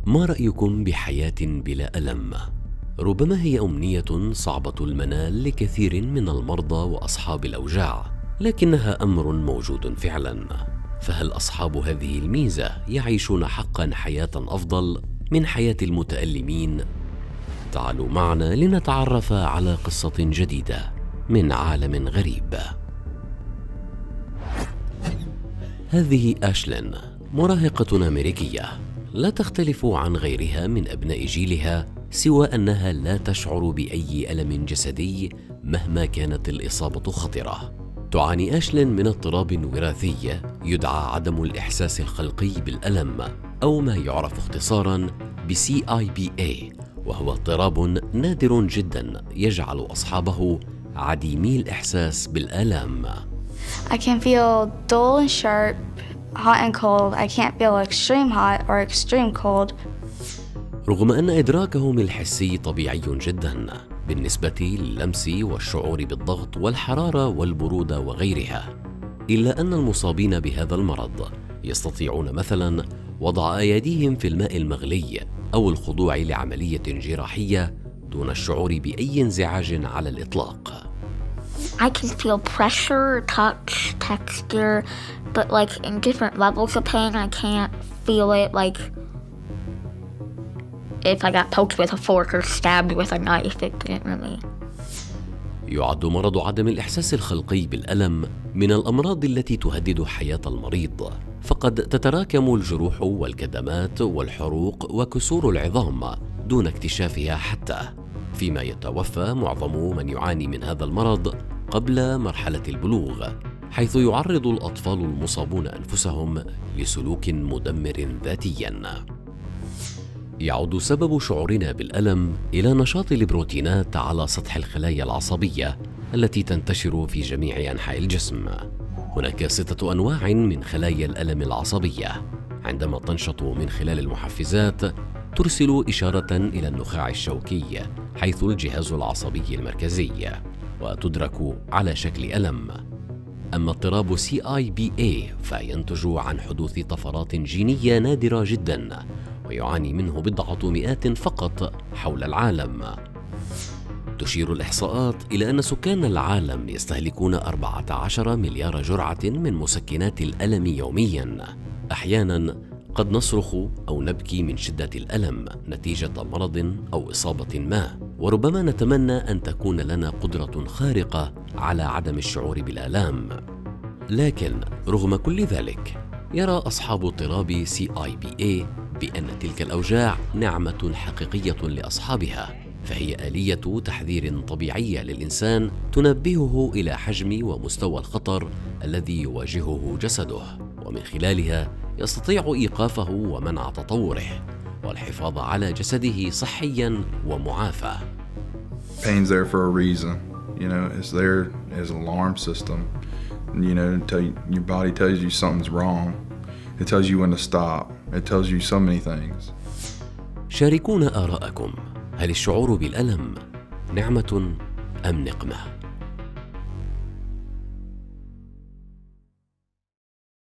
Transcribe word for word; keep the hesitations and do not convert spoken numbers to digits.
ما رأيكم بحياة بلا ألم؟ ربما هي أمنية صعبة المنال لكثير من المرضى وأصحاب الأوجاع، لكنها أمر موجود فعلا. فهل أصحاب هذه الميزة يعيشون حقا حياة أفضل من حياة المتألمين؟ تعالوا معنا لنتعرف على قصة جديدة من عالم غريب. هذه آشلين، مراهقة أمريكية لا تختلف عن غيرها من أبناء جيلها، سوى أنها لا تشعر بأي ألم جسدي مهما كانت الإصابة خطرة. تعاني آشلين من اضطراب وراثي يدعى عدم الإحساس الخلقي بالألم، أو ما يعرف اختصاراً ب سي آي بي إيه، وهو اضطراب نادر جداً يجعل أصحابه عديمي الإحساس بالآلام. I can feel dull and sharp, hot and cold. I can't feel extreme hot or extreme cold. رغم أن إدراكهم الحسي طبيعي جداً بالنسبة للمس والشعور بالضغط والحرارة والبرودة وغيرها، إلا أن المصابين بهذا المرض يستطيعون مثلاً وضع أيديهم في الماء المغلي أو الخضوع لعملية جراحية دون الشعور بأي انزعاج على الإطلاق. I can feel pressure, touch, texture, but like in different levels of pain. I can't feel it like if I got poked with a fork or stabbed with a knife. It didn't really. يعد مرض عدم الإحساس الخلقي بالألم من الأمراض التي تهدد حياة المريض، فقد تتراكم الجروح والكدمات والحروق وكسور العظام دون اكتشافها حتى، فيما يتوفى معظم من يعاني من هذا المرض قبل مرحلة البلوغ، حيث يعرض الأطفال المصابون أنفسهم لسلوك مدمر ذاتياً. يعود سبب شعورنا بالألم إلى نشاط البروتينات على سطح الخلايا العصبية التي تنتشر في جميع أنحاء الجسم. هناك ستة أنواع من خلايا الألم العصبية، عندما تنشط من خلال المحفزات ترسل إشارة إلى النخاع الشوكي حيث الجهاز العصبي المركزي، وتدرك على شكل ألم. أما اضطراب سي آي بي إيه فينتج عن حدوث طفرات جينية نادرة جدا، ويعاني منه بضعة مئات فقط حول العالم. تشير الإحصاءات إلى أن سكان العالم يستهلكون أربعة عشر مليار جرعة من مسكنات الألم يوميا. أحيانا قد نصرخ أو نبكي من شدة الألم نتيجة مرض أو إصابة ما، وربما نتمنى أن تكون لنا قدرة خارقة على عدم الشعور بالآلام. لكن رغم كل ذلك يرى أصحاب اضطراب سي آي بي إيه بأن تلك الأوجاع نعمة حقيقية لأصحابها، فهي آلية تحذير طبيعية للإنسان تنبهه إلى حجم ومستوى الخطر الذي يواجهه جسده، ومن خلالها يستطيع إيقافه ومنع تطوره والحفاظ على جسده صحيا ومعافى. Pain's there for a reason, you know. It's there as an alarm system, you know. Until your body tells you something's wrong, it tells you when to stop. It tells you so many things. شاركونا آراءكم، هل الشعور بالألم نعمة أم نقمة؟